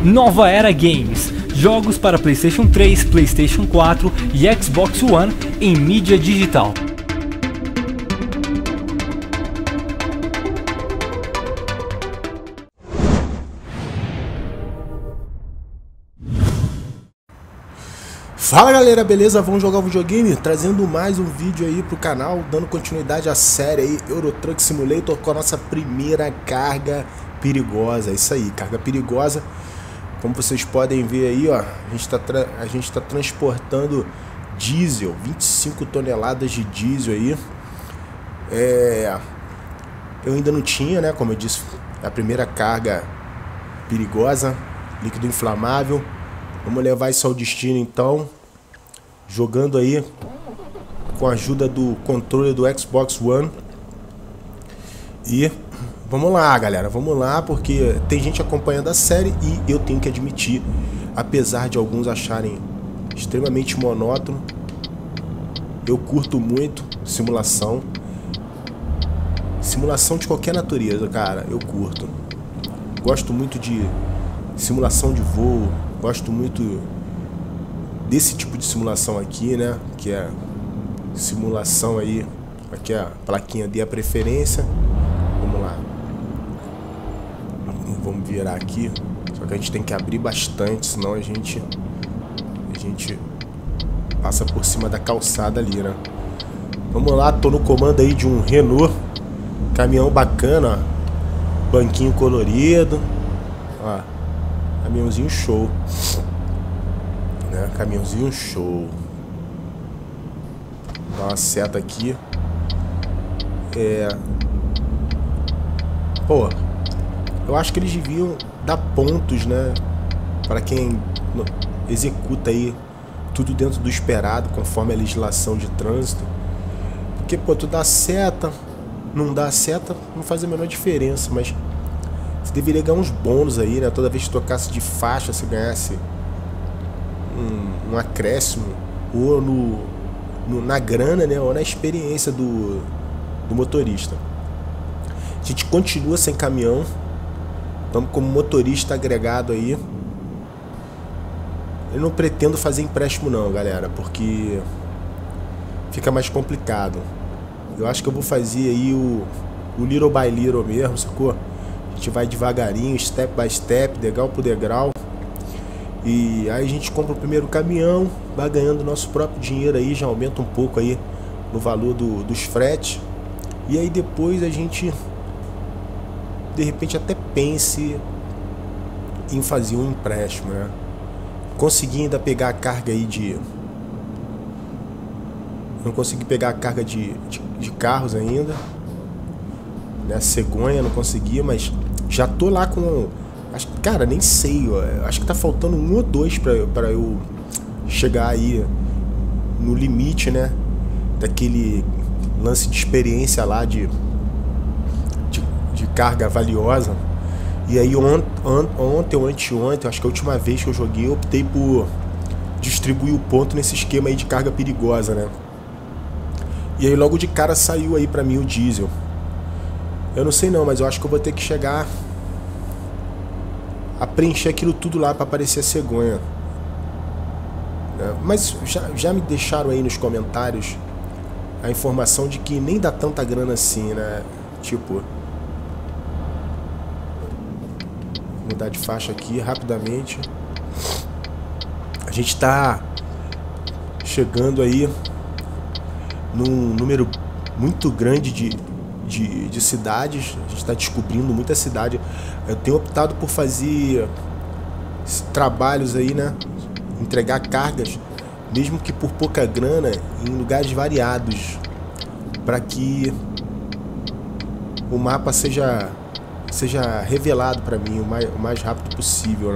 Nova Era Games, jogos para PlayStation 3, PlayStation 4 e Xbox One em mídia digital. Fala galera, beleza? Vamos jogar um videogame? Trazendo mais um vídeo aí pro canal, dando continuidade à série aí Euro Truck Simulator com a nossa primeira carga perigosa. Isso aí, carga perigosa. Como vocês podem ver aí, ó, a gente tá transportando diesel, 25 toneladas de diesel aí. Eu ainda não tinha, né, como eu disse, a primeira carga perigosa, líquido inflamável. Vamos levar isso ao destino então, jogando aí com a ajuda do controle do Xbox One. E vamos lá, galera, vamos lá, porque tem gente acompanhando a série e eu tenho que admitir, apesar de alguns acharem extremamente monótono, eu curto muito simulação. Simulação de qualquer natureza, cara, eu curto. Gosto muito de simulação de voo. Gosto muito desse tipo de simulação aqui, né? Que é simulação aí. Aqui é a plaquinha de a preferência. Vamos lá. Vamos virar aqui. Só que a gente tem que abrir bastante, senão a gente passa por cima da calçada ali, né? Vamos lá, tô no comando aí de um Renault. Caminhão bacana, ó. Banquinho colorido. Ó. Caminhãozinho show, né? Caminhãozinho show. Dá uma seta aqui. Pô, eu acho que eles deviam dar pontos, né, para quem executa aí tudo dentro do esperado, conforme a legislação de trânsito. Porque, pô, tu dá seta, não dá seta, não faz a menor diferença, mas você deveria ganhar uns bônus aí, né? Toda vez que tocasse de faixa, você ganhasse um acréscimo, ou na grana, né? Ou na experiência do motorista. A gente continua sem caminhão. Estamos como motorista agregado aí. Eu não pretendo fazer empréstimo não, galera, porque fica mais complicado. Eu acho que eu vou fazer aí o little by little mesmo, sacou? A gente vai devagarinho, step by step, degrau por degrau. E aí a gente compra o primeiro caminhão, vai ganhando nosso próprio dinheiro aí, já aumenta um pouco aí no valor dos fretes. E aí depois a gente, de repente, até pense em fazer um empréstimo, né? Consegui ainda pegar a carga aí de... Não consegui pegar a carga de carros ainda, né? Cegonha não conseguia, mas já tô lá com... Acho, cara, nem sei, ó, acho que tá faltando um ou dois pra eu chegar aí no limite, né? Daquele lance de experiência lá de carga valiosa. E aí ontem ou anteontem, acho que a última vez que eu joguei, eu optei por distribuir o ponto nesse esquema aí de carga perigosa, né? E aí logo de cara saiu aí pra mim o diesel. Eu não sei não, mas eu acho que eu vou ter que chegar a preencher aquilo tudo lá para aparecer a cegonha. Mas já me deixaram aí nos comentários a informação de que nem dá tanta grana assim, né? Tipo, vou mudar de faixa aqui rapidamente. A gente tá chegando aí num número muito grande de cidades. A gente está descobrindo muita cidade. Eu tenho optado por fazer trabalhos aí, né? Entregar cargas, mesmo que por pouca grana, em lugares variados, para que o mapa seja revelado para mim o mais rápido possível, né?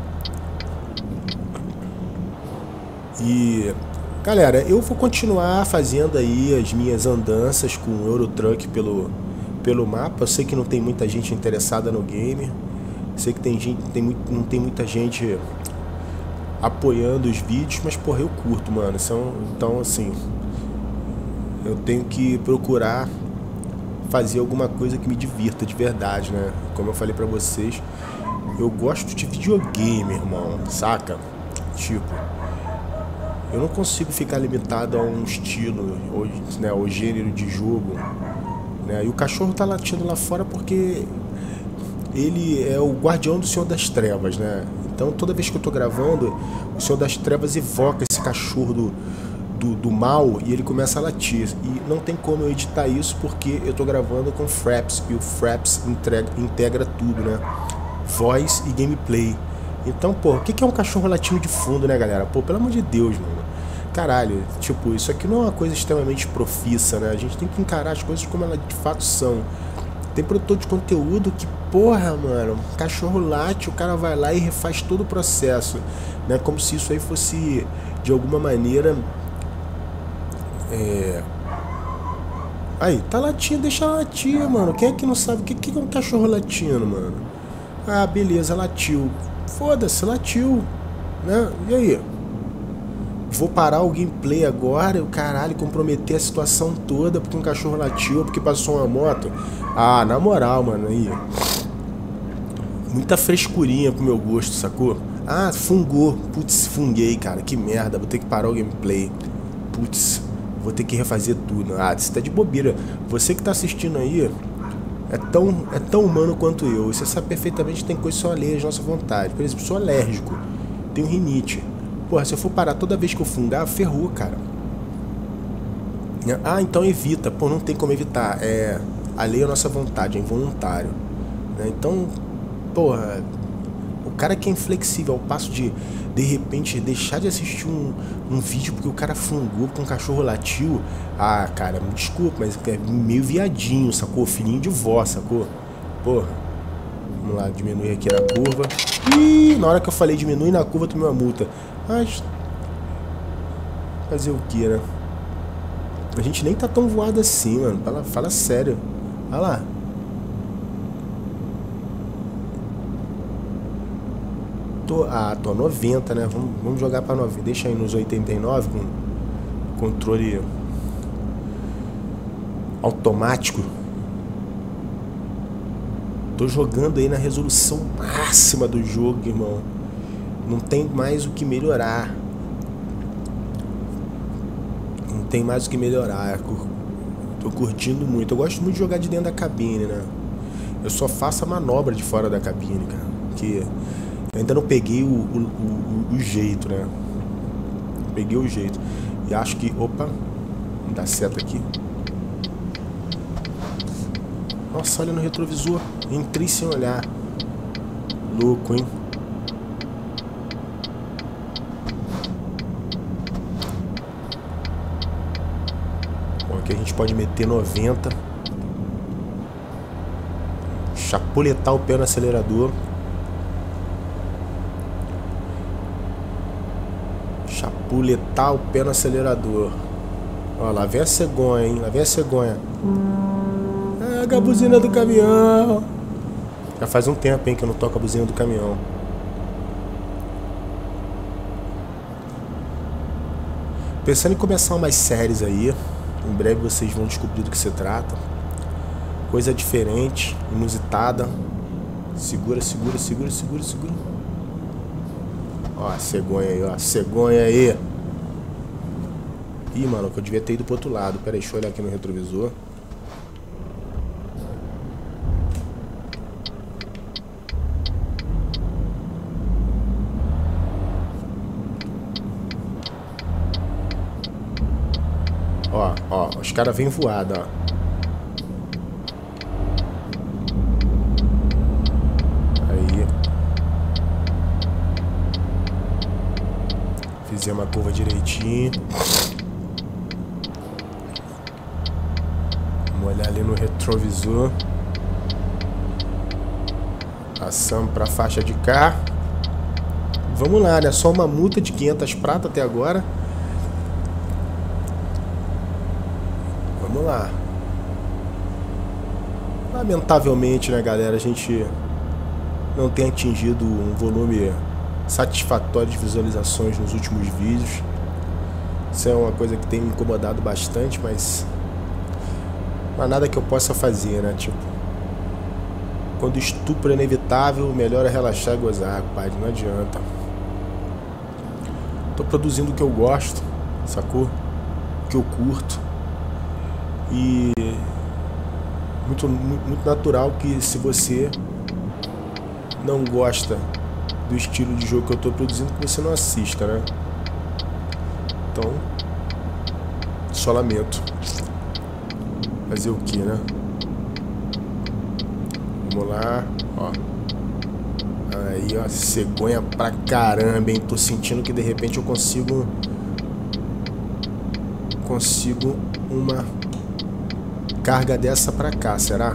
E galera, eu vou continuar fazendo aí as minhas andanças com o Euro Truck pelo mapa. Eu sei que não tem muita gente interessada no game. Sei que não tem muita gente apoiando os vídeos, mas porra, eu curto, mano. Então assim, eu tenho que procurar fazer alguma coisa que me divirta de verdade, né? Como eu falei pra vocês, eu gosto de videogame, irmão, saca? Tipo, eu não consigo ficar limitado a um estilo, ou, né, ou gênero de jogo, né? E o cachorro tá latindo lá fora porque ele é o guardião do Senhor das Trevas, né? Então toda vez que eu tô gravando, o Senhor das Trevas evoca esse cachorro do mal e ele começa a latir. E não tem como eu editar isso porque eu tô gravando com Fraps e o Fraps integra tudo, né? Voz e gameplay. Então, pô, o que é um cachorro latindo de fundo, né, galera? Pô, pelo amor de Deus, mano. Caralho, tipo, isso aqui não é uma coisa extremamente profissa, né? A gente tem que encarar as coisas como elas de fato são. Tem produtor de conteúdo que, porra, mano, cachorro late, o cara vai lá e refaz todo o processo, né? Como se isso aí fosse, de alguma maneira... Aí, tá latindo, deixa latir, mano. Quem é que não sabe o que é um cachorro latindo, mano? Ah, beleza, latiu. Foda-se, latiu, né? E aí? Vou parar o gameplay agora, o caralho, comprometer a situação toda porque um cachorro latiu, porque passou uma moto. Ah, na moral, mano, aí. Muita frescurinha pro meu gosto, sacou? Ah, fungou. Putz, funguei, cara, que merda. Vou ter que parar o gameplay. Putz, vou ter que refazer tudo. Ah, você tá de bobeira. Você que tá assistindo aí é tão humano quanto eu. Você sabe perfeitamente que tem coisa só alheia à nossa vontade. Por exemplo, sou alérgico, tenho rinite. Porra, se eu for parar toda vez que eu fungar, ferrou, cara. Ah, então evita. Pô, não tem como evitar. É alheio à nossa vontade, é involuntário, né? Então, porra, o cara que é inflexível ao passo de repente, deixar de assistir um vídeo porque o cara fungou, porque um cachorro latiu. Ah, cara, me desculpa, mas é meio viadinho, sacou? Filhinho de vó, sacou? Porra. Vamos lá, diminuir aqui na curva. Ih, na hora que eu falei diminuir na curva, tomei uma multa. Mas... fazer o que, né? A gente nem tá tão voado assim, mano. Fala sério. Olha lá. Tô 90, né? Vamos jogar pra 90. Deixa aí nos 89 com controle automático. Tô jogando aí na resolução máxima do jogo, irmão. Não tem mais o que melhorar. Não tem mais o que melhorar. Tô curtindo muito. Eu gosto muito de jogar de dentro da cabine, né? Eu só faço a manobra de fora da cabine, cara. Porque eu ainda não peguei o jeito, né? Peguei o jeito. E acho que... Opa! Não dá seta aqui. Nossa, olha no retrovisor. Entrei sem olhar. Louco, hein? Bom, aqui a gente pode meter 90. Chapuletar o pé no acelerador. Chapuletar o pé no acelerador. Ó, lá vem a cegonha, hein? Lá vem a cegonha. A buzina do caminhão. Já faz um tempo, hein, que eu não toco a buzina do caminhão. Pensando em começar umas séries aí. Em breve vocês vão descobrir do que se trata. Coisa diferente, inusitada. Segura, segura, segura, segura, segura. Ó, a cegonha aí, ó. Cegonha aí. Ih, mano, que eu devia ter ido pro outro lado. Pera aí, deixa eu olhar aqui no retrovisor. Ó, os caras vêm voado, ó. Aí. Fizemos a curva direitinho. Vamos olhar ali no retrovisor. Passamos pra faixa de cá. Vamos lá, né? Só uma multa de 500 prata até agora. Vamos lá. Lamentavelmente, né, galera, a gente não tem atingido um volume satisfatório de visualizações nos últimos vídeos. Isso é uma coisa que tem me incomodado bastante, mas não há nada que eu possa fazer, né? Tipo, Quando estupro é inevitável, melhor é relaxar e gozar, pai. Não adianta. Tô produzindo o que eu gosto, sacou? O que eu curto. E muito natural que se você não gosta do estilo de jogo que eu tô produzindo, que você não assista, né? Então, só lamento. Fazer o que, né? Vamos lá, ó. Aí, ó, cegonha pra caramba, hein? Tô sentindo que de repente eu consigo uma carga dessa pra cá, será?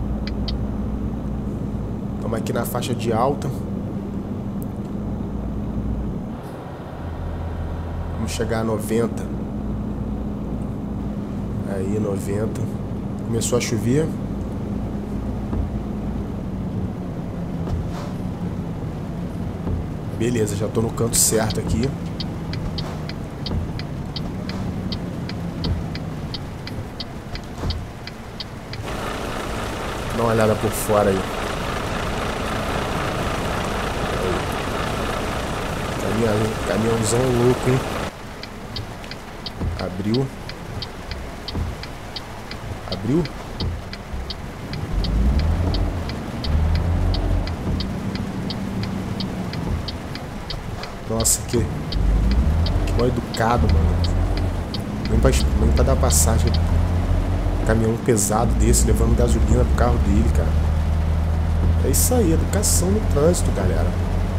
Estamos aqui na faixa de alta. Vamos chegar a 90. Aí, 90. Começou a chover. Beleza, já tô no canto certo aqui. Dá uma olhada por fora aí. Caminhãozão louco, hein? Abriu. Abriu? Nossa, que mal educado, mano. Nem pra dar passagem. Caminhão pesado desse, levando gasolina pro carro dele, cara. É isso aí, educação no trânsito, galera.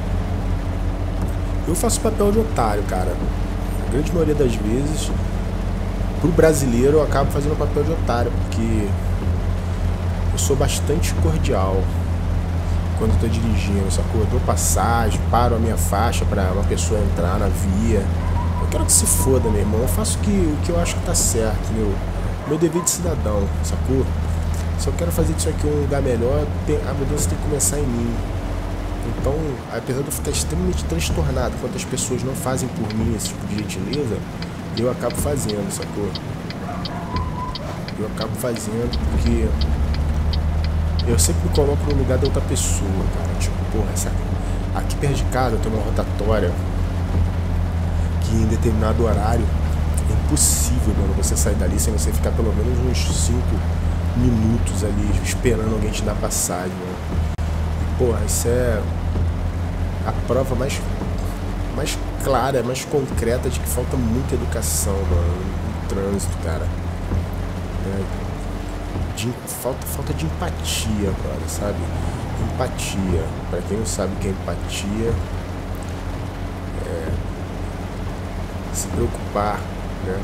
Eu faço papel de otário, cara. A grande maioria das vezes, pro brasileiro, eu acabo fazendo papel de otário, porque eu sou bastante cordial quando eu tô dirigindo, sacou? Eu dou passagem, paro a minha faixa pra uma pessoa entrar na via. Eu quero que se foda, meu irmão. Eu faço o que eu acho que tá certo, meu dever de cidadão, sacou? Se eu quero fazer disso aqui um lugar melhor, a mudança tem que começar em mim. Então, apesar de eu ficar extremamente transtornado quando as pessoas não fazem por mim esse tipo de gentileza, eu acabo fazendo, sacou? Eu acabo fazendo porque eu sempre me coloco no lugar da outra pessoa, cara. Tipo, porra, aqui perto de casa tem uma rotatória que em determinado horário é impossível, mano, você sair dali sem você ficar pelo menos uns 5 minutos ali esperando alguém te dar passagem, mano. E, porra, isso é a prova mais clara, mais concreta de que falta muita educação, mano, no trânsito, cara. Falta de empatia, brother, sabe? Empatia. Pra quem não sabe o que é empatia, é se preocupar, né,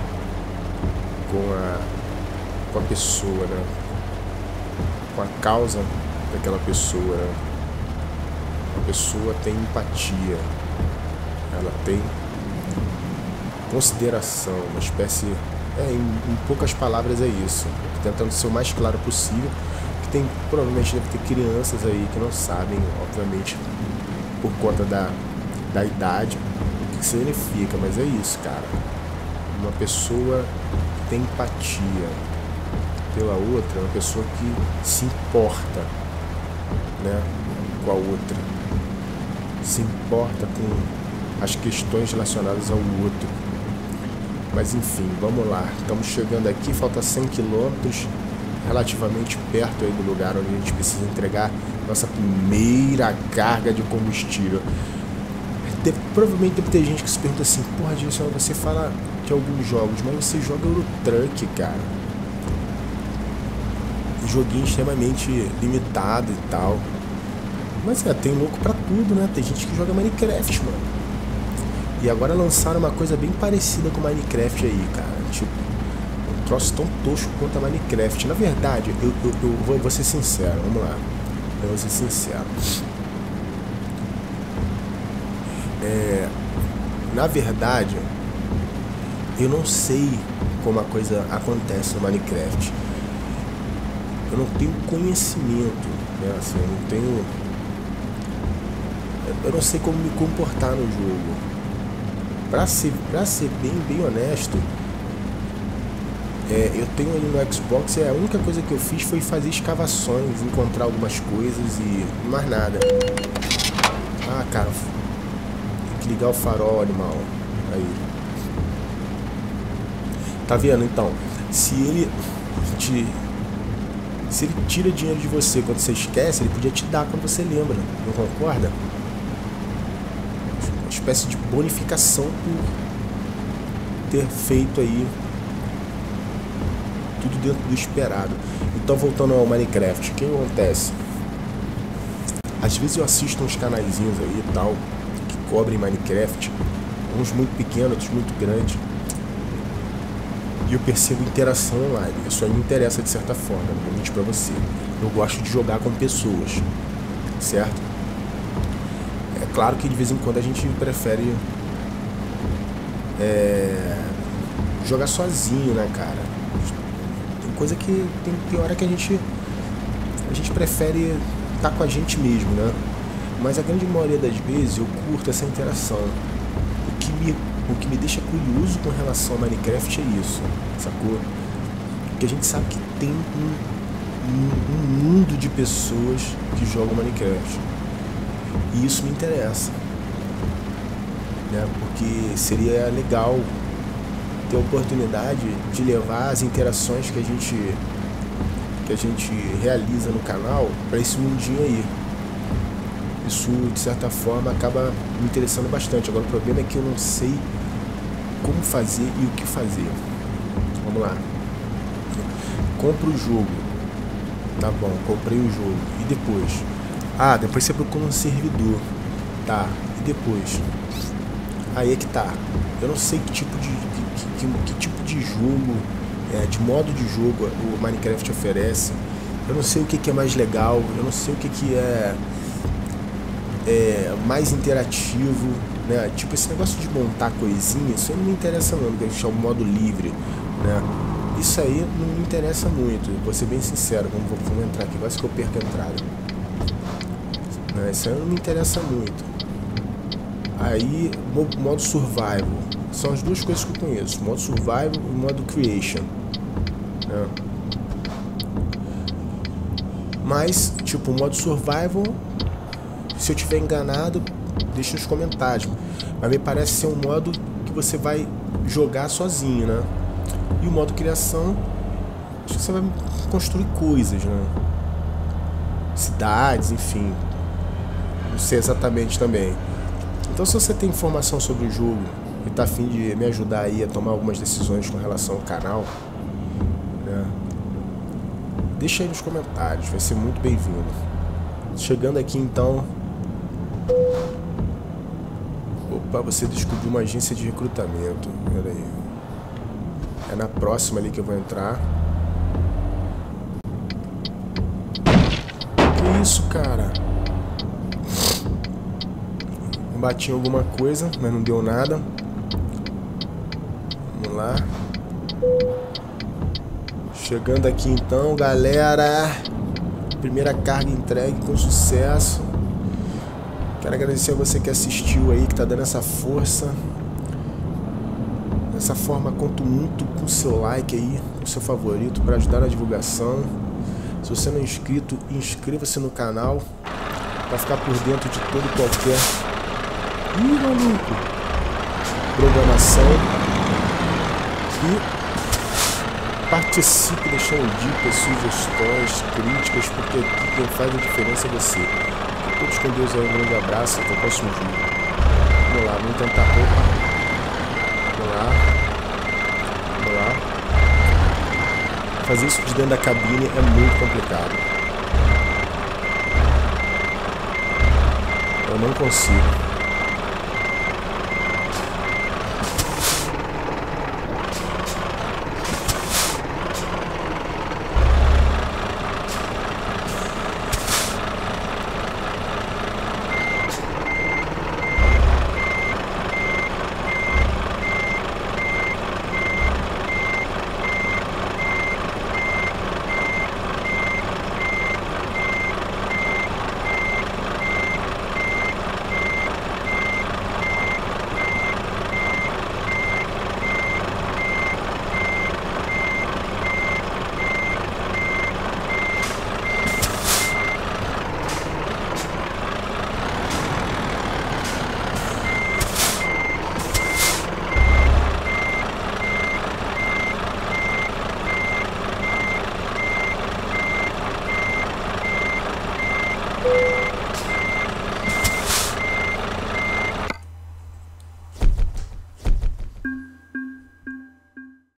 com a pessoa, né, com a causa daquela pessoa, né? A pessoa tem empatia, ela tem consideração, uma espécie, em poucas palavras é isso, tentando ser o mais claro possível, que provavelmente deve ter crianças aí que não sabem, obviamente, por conta da idade, o que significa, mas é isso, cara. Uma pessoa que tem empatia pela outra, uma pessoa que se importa, né, com a outra, se importa com as questões relacionadas ao outro. Mas enfim, vamos lá, estamos chegando aqui, falta 100 km, relativamente perto aí do lugar onde a gente precisa entregar nossa primeira carga de combustível. Provavelmente deve ter gente que se pergunta assim, porra, Gilson, você fala de alguns jogos, mas você joga Euro Truck, cara. Um joguinho extremamente limitado e tal. Mas tem louco pra tudo, né? Tem gente que joga Minecraft, mano. E agora lançaram uma coisa bem parecida com Minecraft aí, cara. Tipo, um troço tão tosco quanto a Minecraft. Na verdade, eu vou ser sincero, vamos lá. Eu vou ser sincero. Na verdade, eu não sei como a coisa acontece no Minecraft. Eu não tenho conhecimento, né? Assim, eu não sei como me comportar no jogo. Pra ser bem honesto, Eu tenho ali no Xbox, a única coisa que eu fiz foi fazer escavações, encontrar algumas coisas e mais nada. Ah, cara, tem que ligar o farol, animal. Aí. Tá vendo? Então, se ele tira dinheiro de você quando você esquece, ele podia te dar quando você lembra, não concorda? Uma espécie de bonificação por ter feito aí tudo dentro do esperado. Então, voltando ao Minecraft, o que acontece? Às vezes eu assisto uns canaizinhos aí e tal, que cobrem Minecraft, uns muito pequenos, outros muito grandes, e eu percebo interação online. Isso aí me interessa de certa forma, não vou mentir pra você. Eu gosto de jogar com pessoas, certo? É claro que de vez em quando a gente prefere jogar sozinho, né, cara? Tem coisa que tem hora que a gente prefere estar com a gente mesmo, né? Mas a grande maioria das vezes eu curto essa interação. O que me deixa curioso com relação ao Minecraft é isso, sacou? Porque a gente sabe que tem um mundo de pessoas que jogam Minecraft. E isso me interessa, né? Porque seria legal ter a oportunidade de levar as interações que a gente realiza no canal para esse mundinho aí. Isso, de certa forma, acaba me interessando bastante. Agora, o problema é que eu não sei como fazer e o que fazer. Vamos lá. Compro o jogo. Tá bom, comprei o jogo. E depois? Ah, depois você procura um servidor. Tá, e depois? Aí é que tá. Eu não sei que tipo de jogo, de modo de jogo o Minecraft oferece. Eu não sei o que é mais legal. Eu não sei o que é mais interativo, né? Tipo, esse negócio de montar coisinha, isso aí não me interessa não, que a gente chama o modo livre, né? Isso aí não me interessa muito, vou ser bem sincero. Vamos entrar aqui, quase que eu perco a entrada, né? Isso aí não me interessa muito. Aí, modo survival, são as duas coisas que eu conheço, modo survival e modo creation, né? Mas, tipo, o modo survival, se eu tiver enganado, deixa nos comentários. Mas me parece ser um modo que você vai jogar sozinho, né? E o modo criação, acho que você vai construir coisas, né? Cidades, enfim. Não sei exatamente também. Então, se você tem informação sobre o jogo e tá a fim de me ajudar aí a tomar algumas decisões com relação ao canal, né? Deixa aí nos comentários, vai ser muito bem-vindo. Chegando aqui então. Opa, você descobriu uma agência de recrutamento. Pera aí. É na próxima ali que eu vou entrar. Que isso, cara? Bati em alguma coisa, mas não deu nada. Vamos lá. Chegando aqui então, galera. Primeira carga entregue com sucesso. Quero agradecer a você que assistiu aí, que tá dando essa força. Dessa forma, conto muito com o seu like aí, com o seu favorito, para ajudar na divulgação. Se você não é inscrito, inscreva-se no canal para ficar por dentro de todo e qualquer programação. E participe deixando dicas, sugestões, críticas, porque aqui quem faz a diferença é você. Todos com Deus aí, um grande abraço, até o próximo vídeo. Vamos lá, vamos tentar. Opa. Vamos lá. Vamos lá. Fazer isso de dentro da cabine é muito complicado. Eu não consigo.